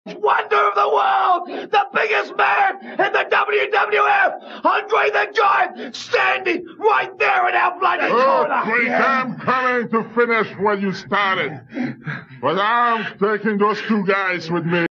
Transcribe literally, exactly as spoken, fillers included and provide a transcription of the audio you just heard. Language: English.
wonder of the world, the biggest man in the W W F, Andre the Giant, standing right there in our bloody corner. Oh, yeah. I'm coming to finish what you started, but I'm taking those two guys with me.